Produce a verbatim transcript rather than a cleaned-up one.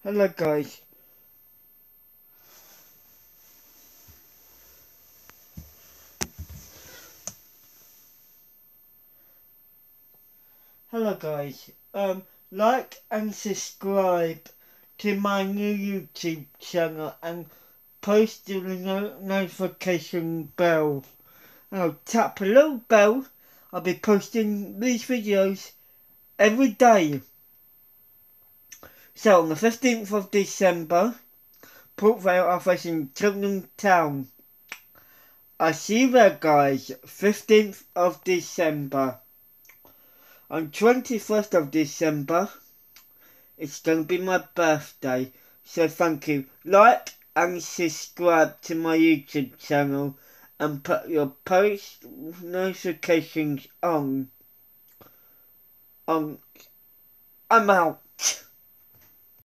Hello guys. Hello guys. Um, like and subscribe to my new YouTube channel and post the no notification bell. I'll tap a little bell. I'll be posting these videos every day. So on the fifteenth of December, Port Vale office in Cheltenham Town. I see you there guys, fifteenth of December. On twenty-first of December, it's going to be my birthday, so thank you. Like and subscribe to my YouTube channel and put your post notifications on. on. I'm out.